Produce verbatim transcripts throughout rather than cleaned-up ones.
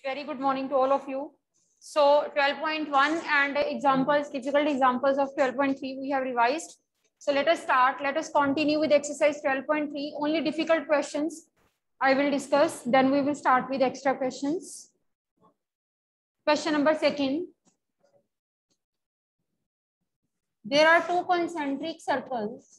Very good morning to all of you. So twelve point one and examples, difficult examples of twelve point three we have revised. So let us start. Let us continue with exercise twelve point three. Only difficult questions I will discuss. Then we will start with extra questions. Question number second. There are two concentric circles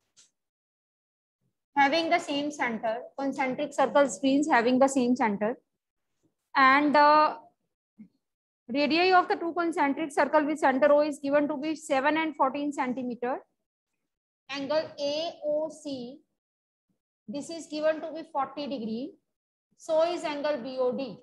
having the same center. Concentric circles means having the same center. And the radii of the two concentric circle with center O is given to be seven and fourteen centimeter. Angle A O C, this is given to be forty degree. So is angle B O D.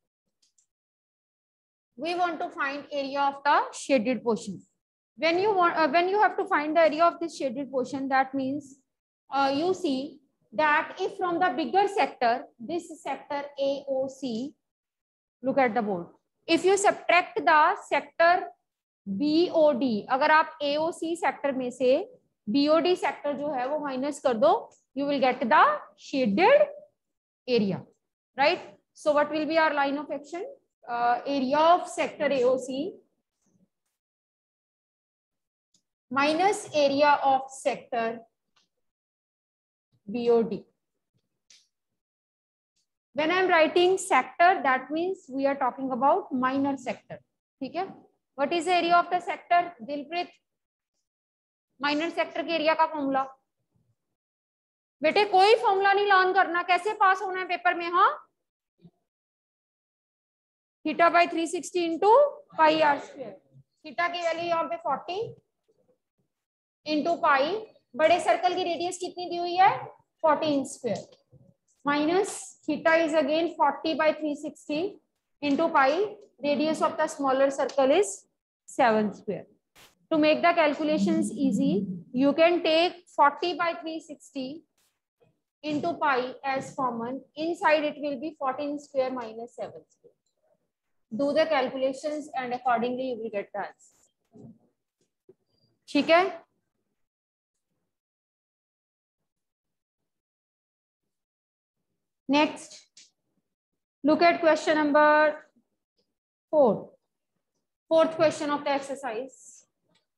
We want to find area of the shaded portion. When you want, uh, when you have to find the area of this shaded portion, that means uh, you see that if from the bigger sector, this sector A O C, look at the board. If you subtract the sector B O D, अगर आप A O C sector में से B O D sector जो है वो minus कर दो, you will get the shaded area, right? So what will be our line of action? Uh, area of sector A O C minus area of sector B O D. When I am writing sector, that means we are talking about minor sector. ठीक है? What is the area of the sector? Dilpreet, minor sector के area का formula. बेटे कोई formula नहीं learn करना, कैसे pass होना है पेपर में? हाँ, theta by three sixty into pi r square. Theta की वैल्यू यहाँ पे फोर्टी इंटू पाई. बड़े सर्कल की रेडियस कितनी दी हुई है? Fourteen square. Minus theta is again forty by three sixty into pi. Radius of the smaller circle is seven square. To make the calculations easy, you can take forty by three sixty into pi as common. Inside it will be fourteen square minus seven square. Do the calculations and accordingly you will get the answer. ठीक है? Next, look at question number four. Fourth question of the exercise.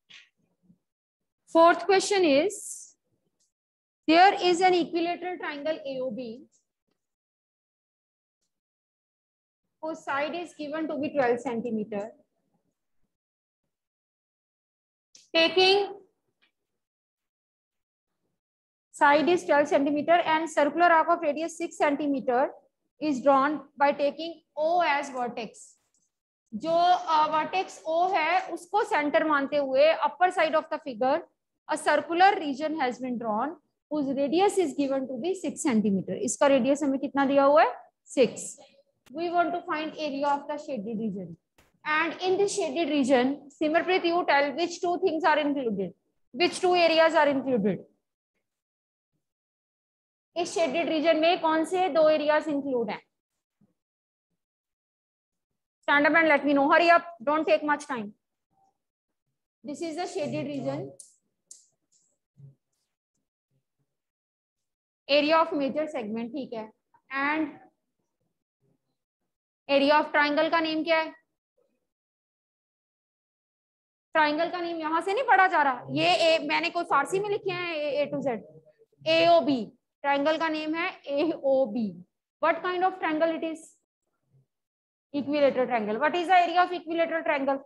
Fourth question is, there is an equilateral triangle A O B whose side is given to be twelve centimeter. Taking side is twelve centimeter and circular arc of radius six centimeter is drawn by taking O as vertex. जो uh, vertex O है उसको center मानते हुए upper side of the figure a circular region has been drawn whose radius is given to be six centimeter. इसका radius हमें कितना दिया हुआ है? six. We want to find area of the shaded region. And in the shaded region, Simarpreet, you tell which two things are included. Which two areas are included? इस shaded region में कौन से दो एरियाज इंक्लूड हैं? Stand up and let me know. Hurry up, don't take much time. This is the shaded region. Area of major segment, ठीक है. And area of triangle का name क्या है? ट्राइंगल का नेम यहां से नहीं पढ़ा जा रहा. ये ए, मैंने कोई फारसी में लिखे हैं A to Z. A O B. Triangle का नेम है A O B. What kind of triangle it is? Equilateral triangle. What is the area of equilateral triangle?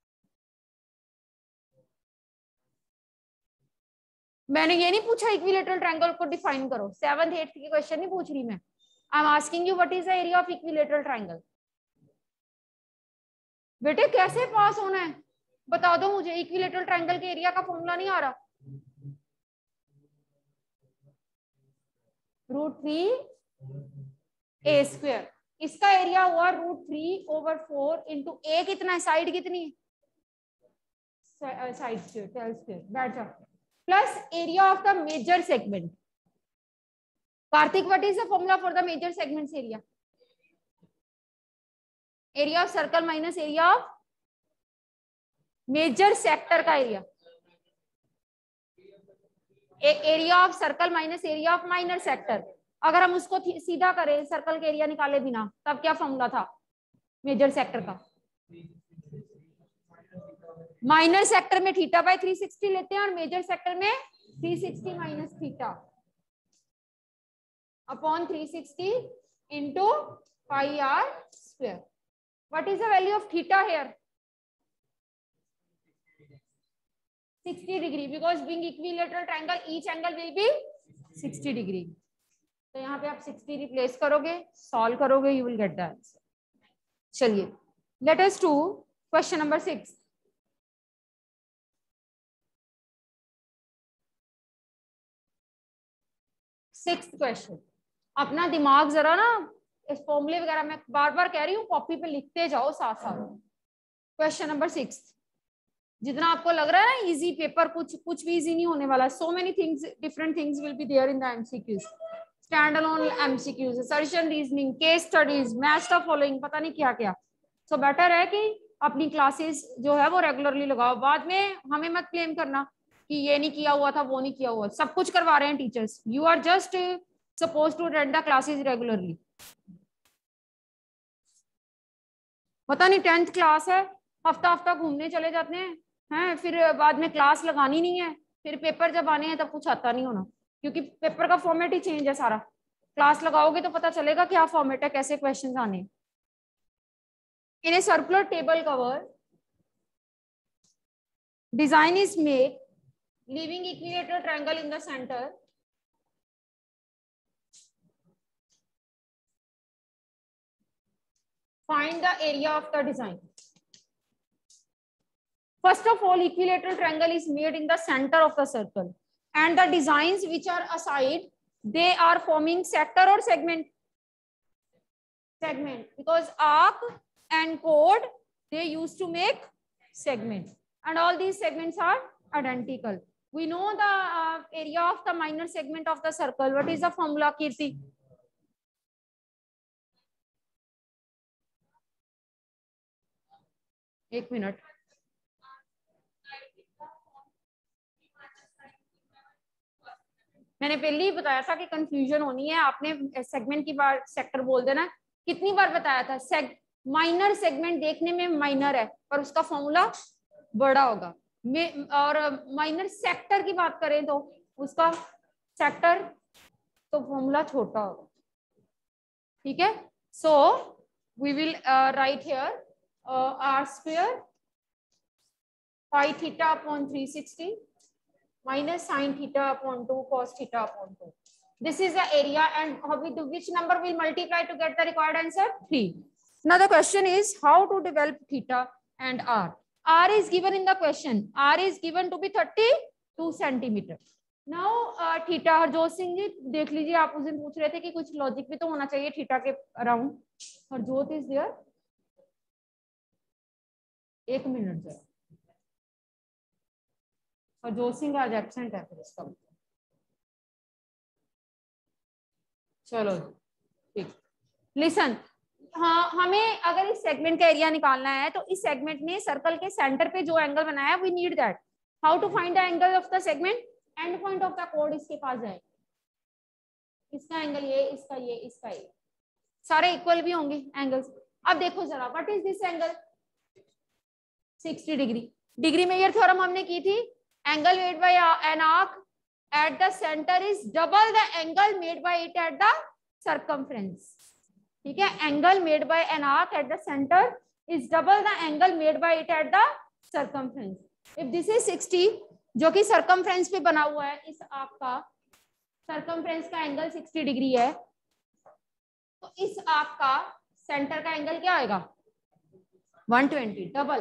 मैंने ये नहीं पूछा इक्विलेटरल ट्रायंगल को डिफाइन करो. सेवंथ एट्थ की question नहीं पूछ रही मैं. I am asking you what is the area of equilateral triangle. बेटे कैसे पास होना है बता दो मुझे. इक्विलेटरल ट्रायंगल के एरिया का फॉर्मूला नहीं आ रहा. Root three a square. इसका एरिया हुआ root three over four into a कितना है? साइड कितनी है? Side square twelve square. बैठ जाओ. Plus area of the major segment. Kartik, what is the formula for the major segments area? Area of circle minus area of major sector का area. Area of circle minus area of minor sector. अगर हम उसको सीधा करें circle के area निकाले बिना, तब क्या फॉर्मूला था? मेजर सेक्टर का? माइनर सेक्टर में थीटा बाय थ्री सिक्सटी लेते हैं और मेजर सेक्टर में three sixty minus theta upon three sixty into pi r square. What is the value of theta here? Sixty degree, because being equilateral triangle each angle will be sixty degree. तो यहाँ पे आप sixty replace करोगे, solve करोगे, you will get the answer. चलिए, let us to question number six. Sixth question. अपना दिमाग जरा ना इस फॉर्मूले वगैरह में बार बार कह रही हूँ कॉपी पे लिखते जाओ साथ साथ. Question number six. जितना आपको लग रहा है ना इजी पेपर, कुछ कुछ भी इजी नहीं होने वाला. So many things, different things will be there in the MCQs. Stand alone MCQs, assertion reasoning, case studies, match the following, पता नहीं क्या क्या. सो so बेटर है कि अपनी क्लासेस जो है वो रेगुलरली लगाओ. बाद में हमें मत क्लेम करना कि ये नहीं किया हुआ था, वो नहीं किया हुआ. सब कुछ करवा रहे हैं teachers. You are just suppose to attend the classes regularly. पता नहीं टेंथ क्लास है, हफ्ता हफ्ता घूमने चले जाते हैं हैं फिर बाद में क्लास लगानी नहीं है. फिर पेपर जब आने हैं तब कुछ आता नहीं होना, क्योंकि पेपर का फॉर्मेट ही चेंज है सारा. क्लास लगाओगे तो पता चलेगा क्या फॉर्मेट है, कैसे क्वेश्चंस आने. In a circular table cover design is made leaving equilateral triangle in the center. Find the area of the design. First of all, equilateral triangle is made in the center of the circle, and the designs which are aside, they are forming sector or segment? Segment, because arc and chord they used to make segment, and all these segments are identical. We know the uh, area of the minor segment of the circle. What is the formula, Kirti? एक minute. मैंने पहले ही बताया था कि confusion होनी है. आपने segment की बार सेक्टर बोल देना. कितनी बार बताया था? सेग माइनर सेगमेंट देखने में माइनर है पर उसका फॉर्मूला बड़ा होगा. में और माइनर सेक्टर की बात करें तो उसका सेक्टर तो फॉर्मूला छोटा होगा. ठीक है. So we will write here r square pi theta upon three sixty minus sin theta upon two cos theta upon two. This is the area, and how we do, which number will multiply to get the required answer? three. Now the question is how to develop theta and r. R is given in the question. R is given to be thirty-two centimeter. Now uh, theta, Harjot Singh ji देख लीजिए, आप उस दिन पूछ रहे थे कि कुछ लॉजिक भी तो होना चाहिए थीटा के अराउंड. Harjot is there. एक मिनट जरा. और जोत सिंह आज एब्सेंट है फिर इसका. चलो ठीक. लिसन, हाँ, हमें अगर इस सेगमेंट का एरिया निकालना है तो इस सेगमेंट में सर्कल के सेंटर पे जो एंगल बनाया है we need that. How to find the angle of the segment? End point of the कोड इसके पास जाए. इसका एंगल ये, इसका ये, इसका ये, सारे इक्वल भी होंगे एंगल्स. अब देखो जरा, what is this angle? Sixty degree. Degree major theorem हमने की थी. Angle made by an arc at the center is double the angle made by it at the circumference. ठीक है. Angle made by an arc at the center is double the angle made by it at the circumference. If this is sixty, जो कि circumference पे बना हुआ है, इस arc का circumference का एंगल सिक्सटी डिग्री है, तो इस arc का सेंटर का एंगल क्या आएगा? One twenty, double.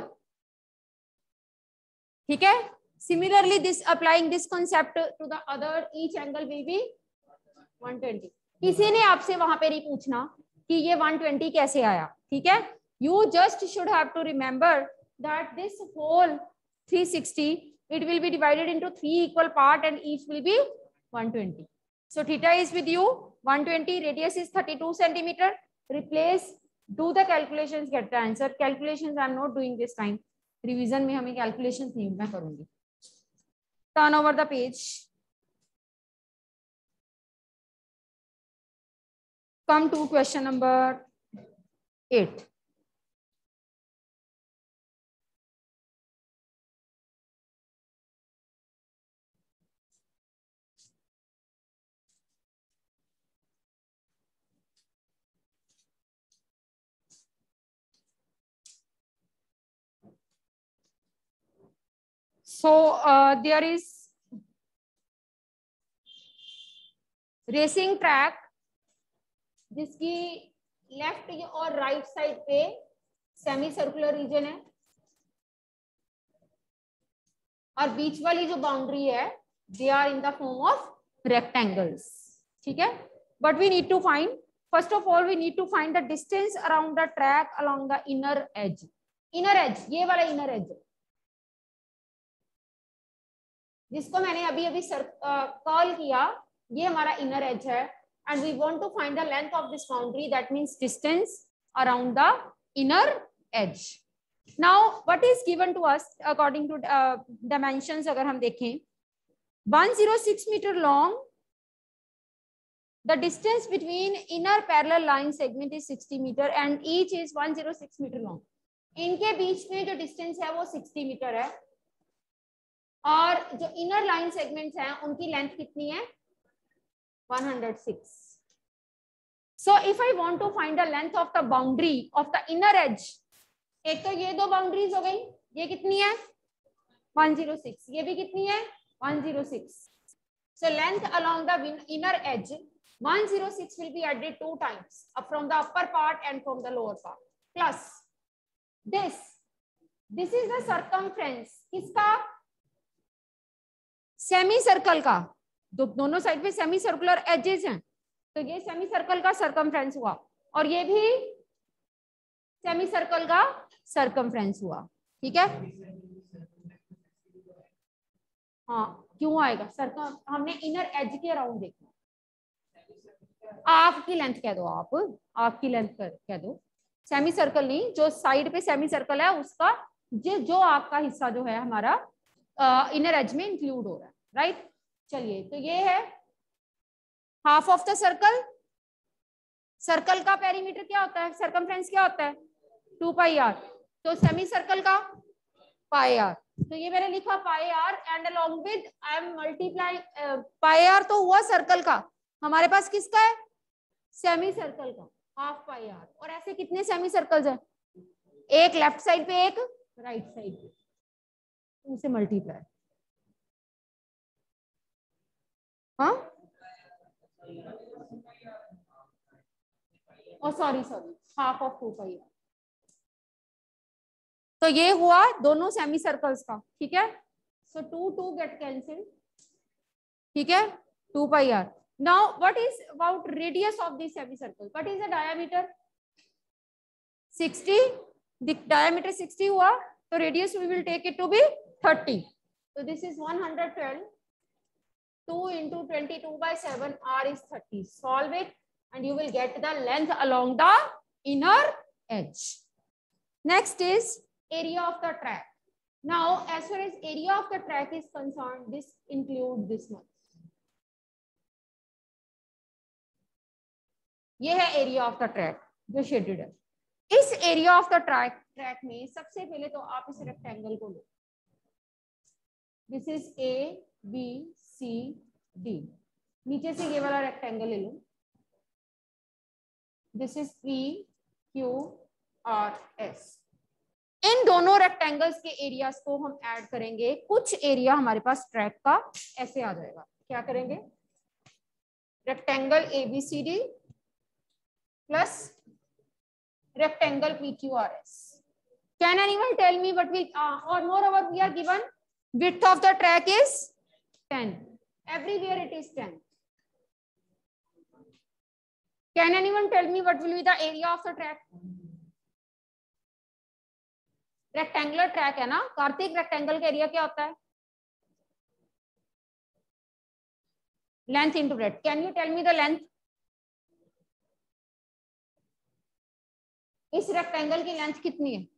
ठीक है. Similarly, this applying this concept to the other, each angle will be one twenty. किसी ने आपसे वहां पे नहीं पूछना कि ये वन ट्वेंटी कैसे आया. ठीक है. You just should have to remember that this whole three sixty it will be divided into three equal part and each will be one twenty. So theta is with you one twenty, radius is thirty-two centimeter. Replace, do the calculations, get the answer. Calculations I am not doing this time. Revision में हमें calculations नहीं मैं करूंगी. Turn over the page. Come to question number eight. So there is racing track जिसकी left और right side पे semi circular region है और बीच वाली जो बाउंड्री है they are in the form of rectangles. ठीक है, but we need to find, first of all we need to find the distance around the track along the inner edge. Inner edge, ये वाला inner as जिसको मैंने अभी अभी call किया, ये हमारा इनर एज है. And we want to find the length of this boundary, that means distance around the inner edge. Now what is given to us according to uh, dimensions अगर हम देखें, one hundred six meter long, the distance between inner parallel line segment is sixty meter and each is one hundred six meter long. इनके बीच में जो distance है वो sixty meter है और जो inner line segments हैं उनकी length कितनी है one hundred six. So if I want to find the length of the boundary of the inner edge, एक तो ये दो boundaries हो गई, ये कितनी है one hundred six, ये भी कितनी है one hundred six. So length along the inner edge one hundred six will be added two times, up from the upper part and from the lower part, plus this. This is the circumference किसका, semi circle का. दो, दोनों side पे semi circular edges हैं, तो ये semi circle का circumference हुआ और ये भी सेमी सर्कल का सरकमफ्रेंस हुआ. ठीक है, हाँ क्यों आएगा सरकम, हमने इनर एज के अराउंड देखना. आर्क की लेंथ कह दो, आप आर्क की लेंथ कह दो, सेमी सर्कल नहीं, जो साइड पे सेमी सर्कल है उसका जो जो आर्क का हिस्सा जो है हमारा इनर एज में इंक्लूड हो रहा है. राइट, चलिए तो ये है half of the circle. Circle का पेरीमीटर क्या होता है, सरकमफ्रेंस क्या होता है टू पाई आर, तो सेमी सर्कल का पाई आर. तो ये मैंने लिखा pi r and along with I am multiply pi r, तो हुआ सर्कल का, हमारे पास किसका है सेमी सर्कल का हाफ पाई आर. और ऐसे कितने सेमी सर्कल्स हैं, एक लेफ्ट साइड पे एक राइट साइड पे, उनसे मल्टीप्लाई. हाँ oh sorry sorry half of two pi r. तो ये हुआ दोनों सेमी सर्कल्स का. ठीक है, so two two get cancel. ठीक है, two pi r. Now what is about radius of this semi circle, what is the diameter sixty, the diameter sixty हुआ, तो radius we will take it to be thirty. so this is one hundred twelve. two into twenty-two by seven, r is thirty. Solve it and you will get the length along the inner edge. Next is area of the track. Now as far as area of the track is concerned, this includes this much. ये है area of the track जो shaded है. इस area of the track track में सबसे पहले तो आप इस rectangle को लो. This is A, B, C, D. नीचे से ये वाला रेक्टेंगल ले लो. This is P, Q, R, S. इन दोनों रेक्टेंगल्स के एरियाज को हम ऐड करेंगे. कुछ एरिया हमारे पास ट्रैक का ऐसे आ जाएगा. क्या करेंगे, rectangle A B C D plus rectangle P Q R S. Can anyone tell me what will uh, or moreover we are given width of the track is ten. Everywhere it is ten. Can anyone tell me what will be the area of the track? Rectangular track है ना Kartik, rectangle का area क्या होता है, length into breadth. Can you tell me the length, इस rectangle की length कितनी है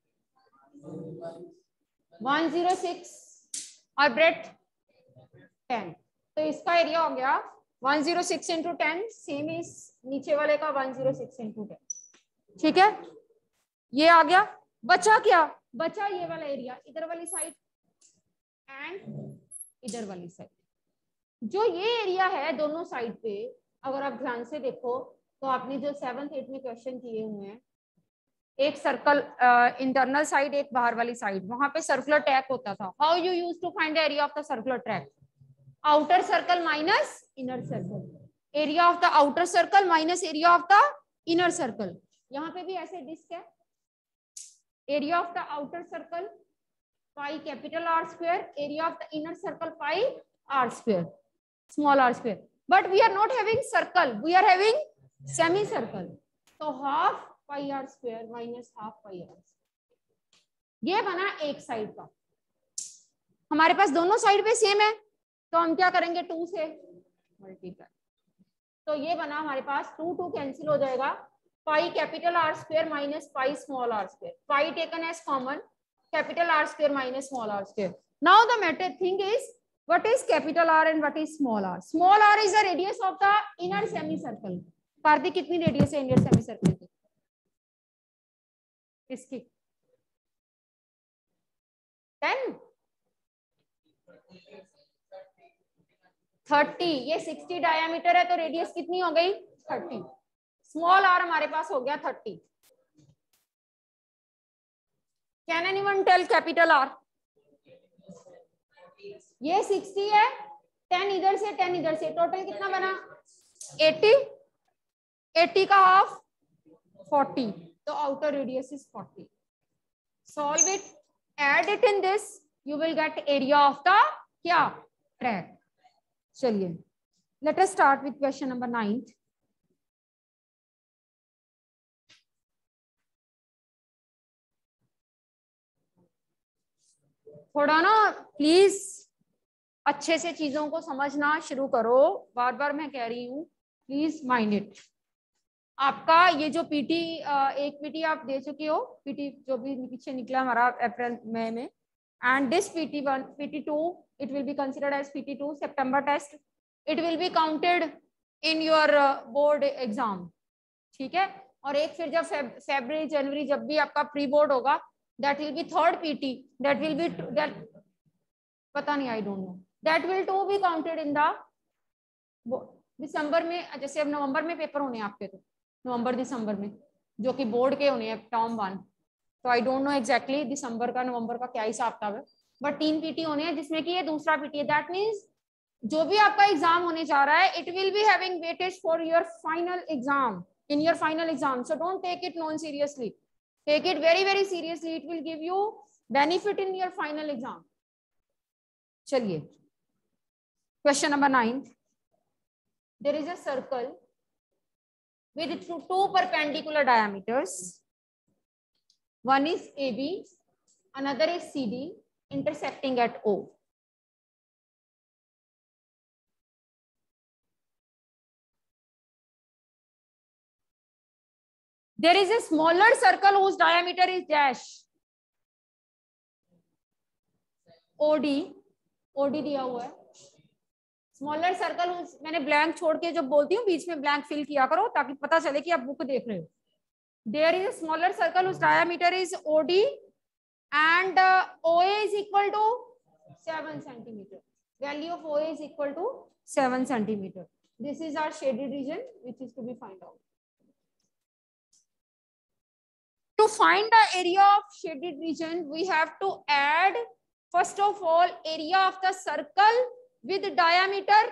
one hundred six और ब्रेड्थ ten. तो इसका एरिया हो गया one hundred six into ten, same इस नीचे वाले का one hundred six into ten. ठीक है, ये आ गया. बचा क्या, बचा ये वाला एरिया, इधर वाली साइड एंड इधर वाली साइड. जो ये एरिया है दोनों साइड पे, अगर आप ध्यान से देखो तो आपने जो सेवंथ एट में क्वेश्चन किए हुए हैं एक सर्कल इंटरनल साइड, एक बाहर वाली साइड, वहां पे सर्कुलर ट्रैक होता था. How you use to find the area of the circular track? Outer circle minus inner circle. Area of the outer circle minus area of the inner circle. यहाँ पे भी ऐसे डिस्क है. Area of the outer circle pi capital R square, area of the inner circle pi r square, small r square. But we are not having circle, we are having semi circle. तो half pi r square minus half pi r. ये बना एक side का. हमारे पास दोनों side पे same है, तो हम क्या करेंगे, टू से मल्टीप्लाई. तो ये बना हमारे पास, टू टू कैंसिल हो जाएगा. Pi capital R square minus pi small r square. Pi taken as common, capital R square minus small r square. Now the matter thing is, what is capital R and what is small r? Small r is the radius of the inner semicircle. Kartik कितनी radius है inner semicircle की? इसकी ten, thirty. ये sixty diameter है, तो radius कितनी हो गई? थर्टी. स्मॉल r हमारे पास हो गया thirty. Can anyone tell capital R? ये सिक्सटी है, टेन इधर से टेन इधर से, टोटल कितना बना? एटी. एटी का हाफ फोर्टी, तो outer radius is forty. Solve it, add it in this, you will get area of the क्या? ट्रैक. चलिए, let us start with question number nine. थोड़ा ना प्लीज अच्छे से चीजों को समझना शुरू करो. बार बार मैं कह रही हूँ, प्लीज माइंड इट. आपका ये जो पीटी, एक पीटी आप दे चुके हो, पीटी जो भी पीछे निकला हमारा अप्रैल मई में, and this PT one, PT two, it will be considered as PT two सितंबर test. It will be counted in your board exam. ठीक है. और एक फिर जब फरवरी जनवरी जब भी आपका प्री बोर्ड होगा, that will be third PT, that will be that पता नहीं, I don't know, that will to be counted in the दिसंबर में. जैसे अब नवंबर में पेपर होने हैं आपके, तो नवंबर दिसंबर में जो कि बोर्ड के होने हैं टर्म वन. तो आई डोंट नो एग्जैक्टली दिसंबर का नवंबर का क्या हिसाब किताब है, बट तीन पीटी होने हैं, जिसमें कि ये दूसरा पीटी है. दैट मीन्स जो भी आपका एग्जाम होने जा रहा है, it will be having weightage for your final exam, in your final exam. So don't take it non seriously, take it very very seriously. It will give you benefit in your final exam. चलिए, question number nine. There is a circle with two, two perpendicular diameters. One is A B, another is C D, intersecting at O. There is a smaller circle whose diameter is dash. O D, O D दिया हुआ है. Smaller circle, मैंने blank छोड़ के जब बोलती हूँ बीच में ब्लैंक फिल किया करो, ताकि पता चले कि आप बुक देख रहे हो. There is a smaller circle whose diameter is O D and uh, O A is equal to seven centimeter. Value of O A is equal to seven centimeter. This is our shaded region which is to be find out. To find the area of shaded region, we have to add first of all area of the circle with diameter,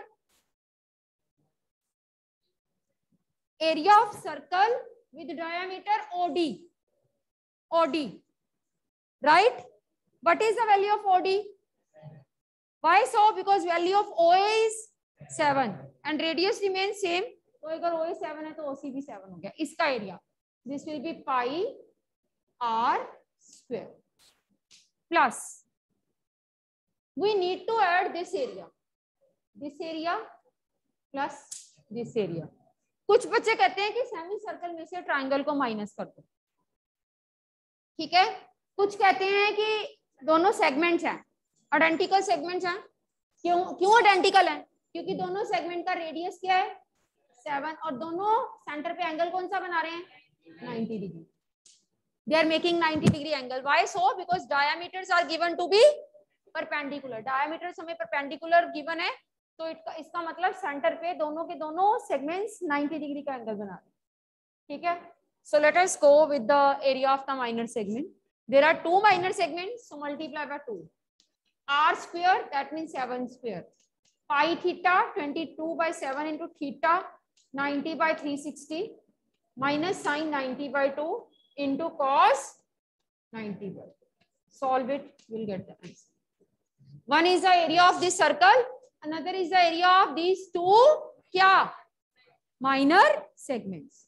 area of circle with diameter O D, O D, right? What is the value of O D? Why so? Because value of O A is seven and radius remains same. तो अगर O A seven है तो O C भी seven हो गया. इसका एरिया, this will be pi r square plus we need to add this area, this area plus this area. कुछ बच्चे कहते हैं कि सेमी सर्कल में से ट्राइंगल को माइनस कर दो. ठीक है. कुछ कहते हैं कि दोनों सेगमेंट्स हैं, आइडेंटिकल सेगमेंट्स हैं. क्यों क्यों आइडेंटिकल हैं? क्योंकि दोनों सेगमेंट का रेडियस क्या है? सेवन, और दोनों सेंटर पे एंगल कौन सा बना रहे हैं? Ninety degree. They are making ninety degree angle. Why so? Because diameters are given to be perpendicular. Diameters हमें परपेंडिकुलर गिवन है, तो इसका इसका मतलब सेंटर पे दोनों के दोनों सेगमेंट्स नाइंटी डिग्री का एंगल बना रहे हैं. ठीक है. So let us go with the area of the minor segment. There are two minor segments, so multiply by two. R square, that means seven square. Pi theta, twenty-two by seven into theta, ninety by three hundred sixty, minus sine ninety by two into cos ninety by two. Solve it, we'll get the answer. One is the area of this circle, another is the area of these two क्या minor segments.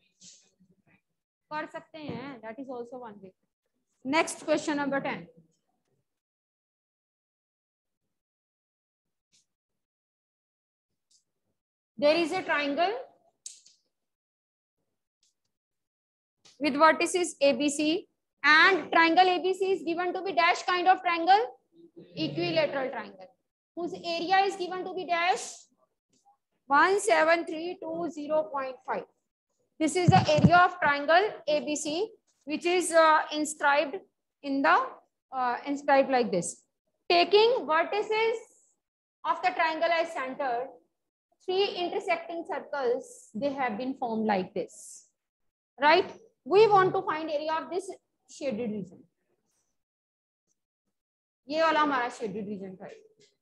कर सकते हैं, that is also one way. Next question number ten. There is a triangle with vertices A B C, and triangle A B C is given to be dash kind of triangle, equilateral triangle, whose area is given to be dash one seven three two zero point five. This is the area of triangle A B C, which is uh, inscribed in the uh, inscribed like this. Taking vertices of the triangle as center, three intersecting circles, they have been formed like this, right? We want to find area of this shaded region. ये वाला हमारा shaded region था.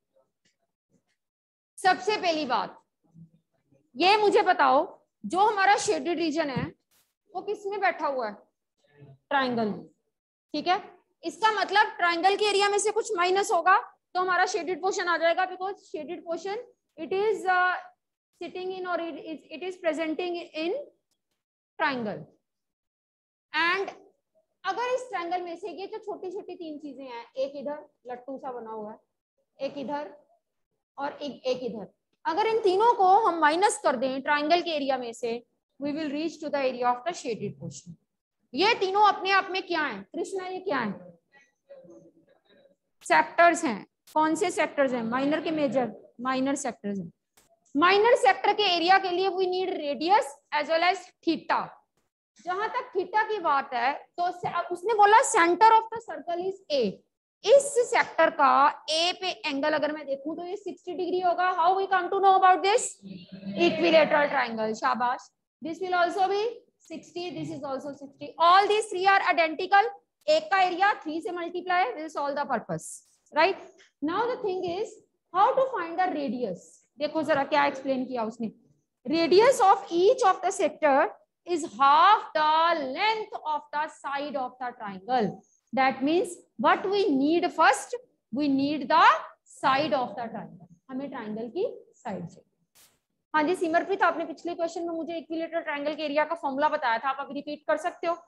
सबसे पहली बात, ये मुझे बताओ, जो हमारा shaded region है, वो किसमें बैठा हुआ है? ट्राइंगल में, ठीक है? इसका मतलब ट्राइंगल के एरिया में से कुछ माइनस होगा, तो हमारा शेडेड पोर्शन आ जाएगा, because shaded portion it is sitting in और it is presenting in triangle. And अगर इस ट्राइंगल में से ये जो छोटी छोटी तीन चीजें हैं, एक इधर लट्टू सा बना हुआ है, एक इधर और एक एक इधर, अगर इन तीनों को हम माइनस कर दें ट्राइंगल के एरिया में से, we will reach to the area of the shaded portion. ये तीनों अपने आप में क्या हैं? कृष्णा, ये क्या है? सेक्टर्स हैं. कौन से सेक्टर्स हैं? माइनर के मेजर? माइनर सेक्टर्स हैं. माइनर सेक्टर के एरिया के लिए we need radius as well as theta. जहां तक थीटा की बात है, तो उसने बोला centre of the circle is A. इस सेक्टर का ए पे एंगल अगर मैं देखूं तो ये सिक्सटी डिग्री होगा. How we come to know about this? Equilateral triangle. शाबाश. This will also be sixty, this is also sixty. All these three are identical. एक का एरिया three से multiply will solve the purpose, right? Now the thing is how to find the radius. देखो जरा क्या explain किया उसने. Radius of each of the sector is half the length of the side of the triangle. That means what we need first, we need the side of the triangle. हमें triangle की side से. हाँ जी सिमरप्रीत, आपने पिछले question में मुझे equilateral triangle के area का फॉर्मूला बताया था, आप अभी रिपीट कर सकते हो?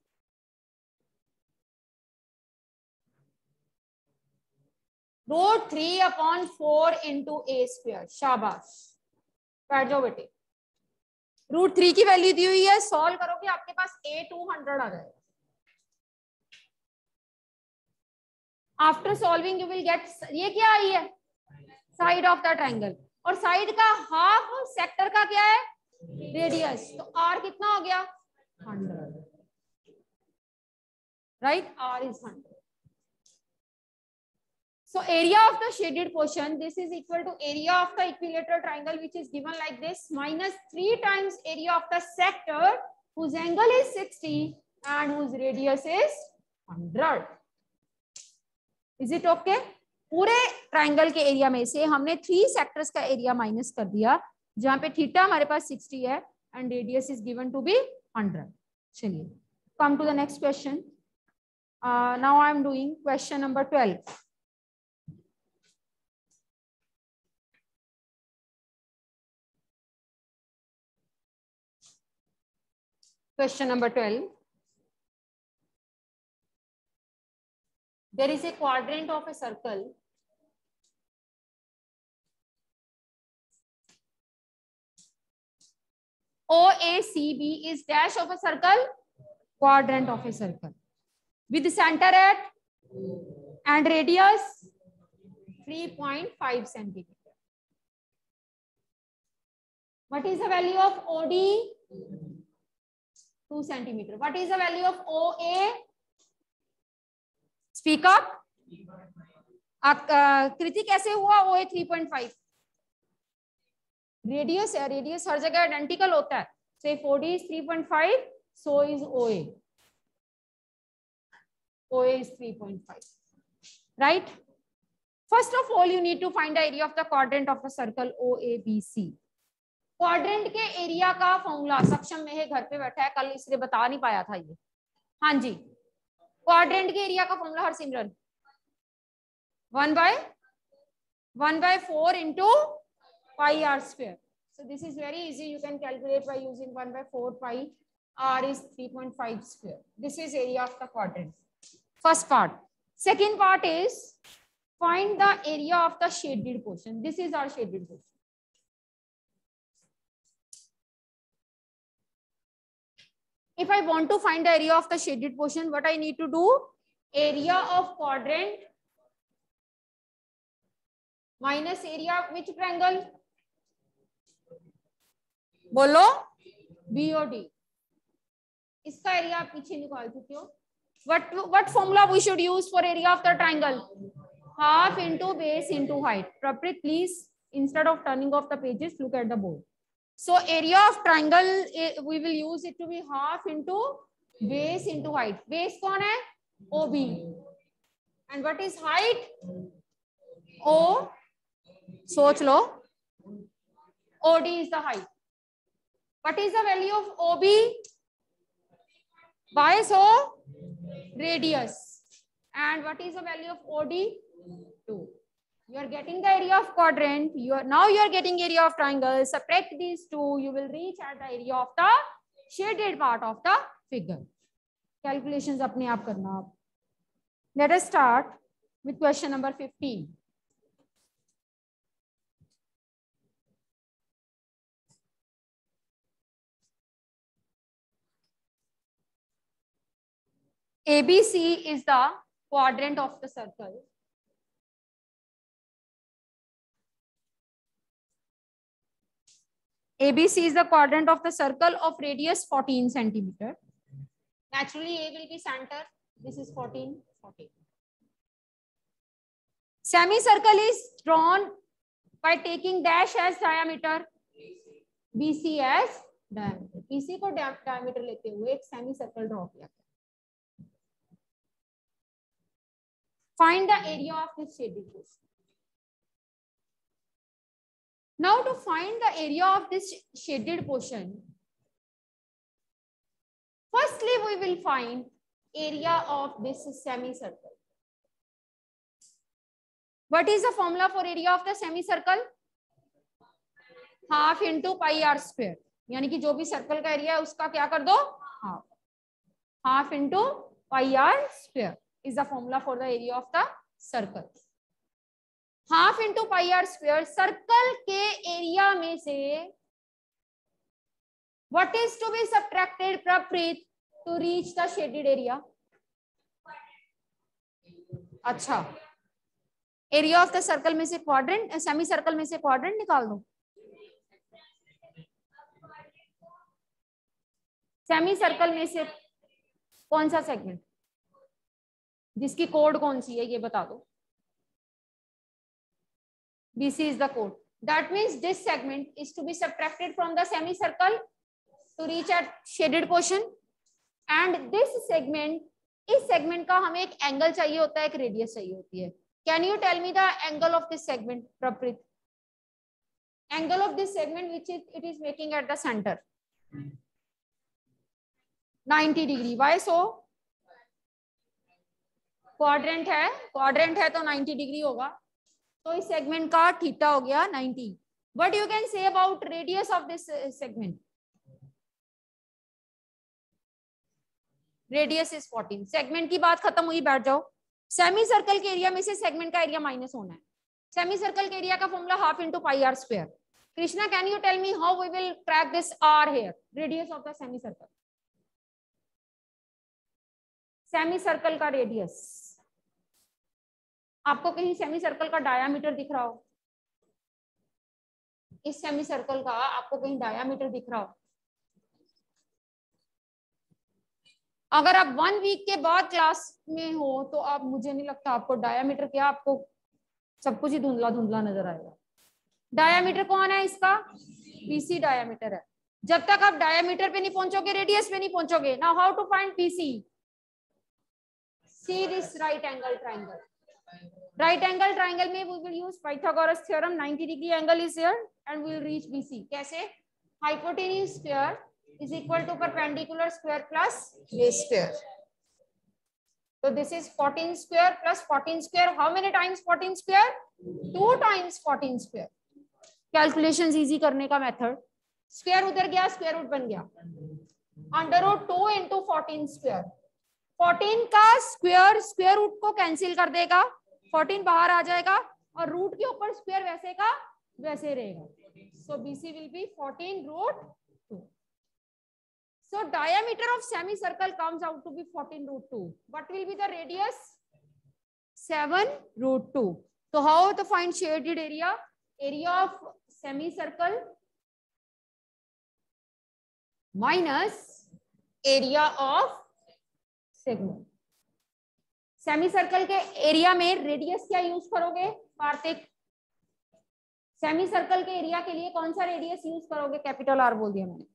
Root three upon four into A square. शाबाश, बैठ जाओ बेटे. रूट थ्री की वैल्यू दी हुई है, सॉल्व करोगे आपके पास ए टू हंड्रेड आ जाएगा. After solving you will get, ये क्या आई है? Side of the triangle. और साइड का हाफ सेक्टर का क्या है? रेडियस. तो आर कितना हो गया? Hundred. Right, R is hundred. So area of the shaded portion, this is equal to area of the equilateral triangle which is given like this, minus three times area of the sector whose angle is sixty and whose radius is hundred. Is it okay? पूरे triangle के area में से हमने three sectors का area minus कर दिया, जहां पे थीटा हमारे पास सिक्सटी है and radius is given to be hundred. चलिए, come to the next question. Now I am doing question number twelve. Question number twelve. There is a quadrant of a circle O A C B is dash of a circle, quadrant of a circle with center at and radius three point five centimeter. What is the value of O D? two centimeter. What is the value of O A? Speak up. Kriti कैसे हुआ? O A three point five. Radius है, radius हर जगह identical होता है. So if O D is three point five, so is O A. O A is three point five. Right? First of all, you need to find the area of the quadrant of the circle O A B C. Quadrant के area का formula Saksham में है, घर पे बैठा है, कल इसलिए बता नहीं पाया था ये. हाँ जी, क्वाड्रेंट के एरिया का formula Harsimran one by one by four into pi r square. So this is very easy. You can calculate by using one by four pi. R is three point five square. This is area of the quadrant. First part. Second part is find the area of the shaded portion. This is our shaded portion. If I want to find the area of the shaded portion, what I need to do? Area of quadrant minus area of which triangle? बोलो B O D. इसका area आप पीछे निकाल चुके हो. What what formula we should use for area of the triangle? Half into base into height. Praprit, please, instead of turning off the pages, look at the board. So area of triangle, we will use it to be half into base into height. Base कौन है? O B. And what is height? O. सोच लो. O D is the height. What is the value of O B? By so radius. And what is the value of O D? two. You are getting the area of quadrant. You are now you are getting area of triangle. Subtract these two. You will reach at the area of the shaded part of the figure. Calculations अपने आप करना आप. Let us start with question number fifteen. A B C is the quadrant of the circle. A B C is the quadrant of the circle of radius fourteen centimeter. Naturally, A will be center. This is fourteen, fourteen. Semicircle is drawn by taking dash as diameter, B C as diameter. B C को diameter लेते हुए एक semicircle draw किया. Find the area of this shaded portion. Now to find the area of this shaded portion, firstly we will find area of this semicircle. What is the formula for area of the semicircle? Half into pi r square. यानी कि जो भी circle का area है उसका क्या कर दो? Half. Half into pi r square is the formula for the area of the circle. Half into pi r square. Circle के एरिया में से what is to be subtracted, Praprit, to reach the shaded area? अच्छा, area of the circle में से quadrant, semi circle में से quadrant निकाल दो. सेमी सर्कल में से कौन सा सेगमेंट, जिसकी कोड कौन सी है ये बता दो. B C is the code. That means this segment is to be subtracted from the semicircle to reach at shaded portion. And this segment, इस segment का हमें एक angle चाहिए होता है, एक radius चाहिए होती है. Can you tell me the angle of this segment, Praprit? Angle of this segment which it, it is making at the center. ninety degree. Why so? Quadrant है, quadrant है तो ninety degree होगा. तो इस segment का theta हो गया ninety. What you can say about radius of this segment? Radius is fourteen. Segment की बात खत्म हुई, बैठ जाओ. सेमी सर्कल के एरिया में से सेगमेंट का एरिया माइनस होना है. सेमी सर्कल के एरिया का formula half into pi r square. Krishna, can you tell me how we will track this R here? Radius of the semi circle. Semi circle का radius, आपको कहीं semi circle का diameter दिख रहा हो? इस सेमी सर्कल का आपको कहीं डायामीटर दिख रहा हो? अगर आप वन वीक के बाद क्लास में हो तो आप, मुझे नहीं लगता आपको डायामीटर क्या, आपको सब कुछ ही धुंधला धुंधला नजर आएगा. डायामीटर कौन है इसका? बीसी डायामीटर है. जब तक आप डायमीटर पे नहीं पहुंचोगे रेडियस पे नहीं पहुंचोगे. Now how to find BC. See this right angle triangle. Right angle triangle में we will use Pythagoras theorem. ninety degree angle is here and we will reach B C. कैसे? Hypotenuse square is equal to perpendicular square plus base square. So this is fourteen square plus fourteen square. How many times fourteen square? Two times fourteen square. Calculations easy करने का method. Square उधर गया, square root बन गया. Under root two into fourteen square. fourteen का square square root को cancel कर देगा. fourteen बाहर आ जाएगा और रूट के ऊपर स्क्वायर वैसे का वैसे रहेगा. So B C will be fourteen root two. So diameter of semicircle comes out to be fourteen root two. What will be the radius? seven root two. So how to find shaded area? Area of semicircle minus area of segment. Semi circle के area में radius क्या use करोगे Kartik? Semi circle के area के लिए कौन सा radius use करोगे? कैपिटल आर बोल दिया मैंने.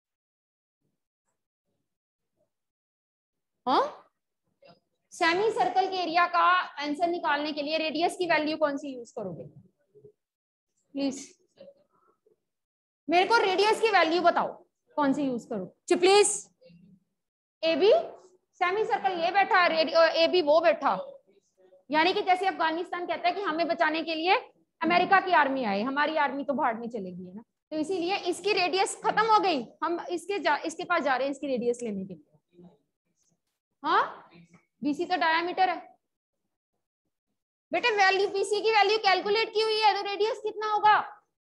हाँ, सेमी सर्कल के एरिया का आंसर निकालने के लिए रेडियस की वैल्यू कौन सी यूज करोगे? प्लीज मेरे को रेडियस की वैल्यू बताओ कौन सी यूज करो. Please. A B. Semi circle ये बैठा है, ए बी वो बैठा. यानी कि जैसे अफगानिस्तान कहता है कि हमें बचाने के लिए अमेरिका की आर्मी आए, हमारी आर्मी तो भाड़ में चलेगी, है ना. तो इसीलिए इसकी रेडियस खत्म हो गई, हम इसके जा, इसके पास जा रहे हैं इसकी रेडियस लेने के लिए. हाँ, बीसी तो डायमीटर है बेटे. वैल्यू बीसी की वैल्यू कैलकुलेट की हुई है, तो रेडियस कितना होगा?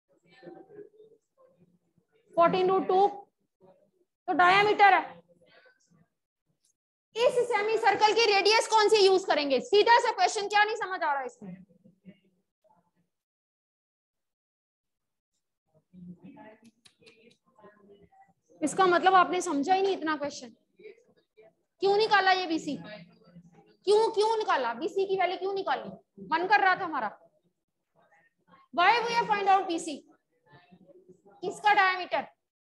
Fourteen root two. तो डायमीटर है. इस सेमी सर्कल की रेडियस कौन सी यूज करेंगे? सीधा सा क्वेश्चन. क्या नहीं समझ आ रहा है इसमें? इसका मतलब आपने समझा ही नहीं इतना क्वेश्चन. क्यों निकाला ये बीसी? क्यों क्यों निकाला बीसी की वैल्यू? क्यों निकाली? मन कर रहा था हमारा. Why we have find out BC? किसका डायमीटर?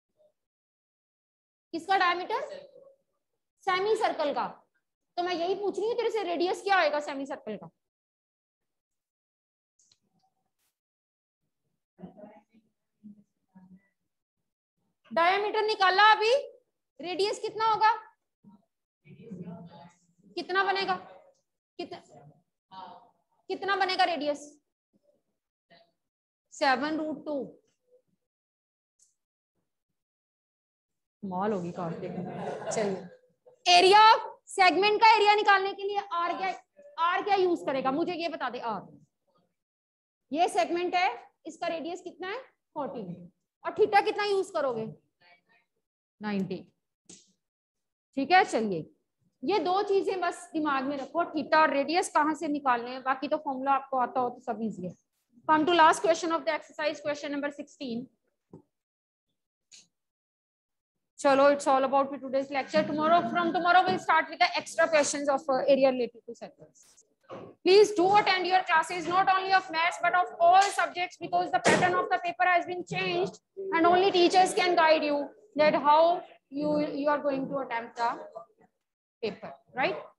किसका डायमीटर? सेमी सर्कल का. तो मैं यही पूछ रही हूँ तेरे से, रेडियस क्या आएगा सेमी सर्कल का? डायमीटर निकाला अभी, रेडियस कितना होगा? कितना बनेगा? कितना कितना बनेगा रेडियस? Seven root two. माल होगी कार्तिक. चलिए, एरिया ऑफ सेगमेंट का एरिया निकालने के लिए आर क्या आर क्या यूज करेगा? मुझे ये बता दे. आर, ये सेगमेंट है, इसका रेडियस कितना है? फोर्टीन. और थीटा कितना यूज करोगे? नाइंटी. ठीक है. चलिए, ये दो चीजें बस दिमाग में रखो, थीटा और रेडियस कहाँ से निकालने हैं. बाकी तो फॉर्मूला आपको आता हो तो सब इजी है. Come to last question of the exercise, question number sixteen. Chalo, it's all about today's lecture. Tomorrow, from tomorrow, we'll start with the extra questions of uh, area related to circles. Please do attend your classes, not only of maths, but of all subjects, because the pattern of the paper has been changed and only teachers can guide you that how you, you are going to attempt the paper, right?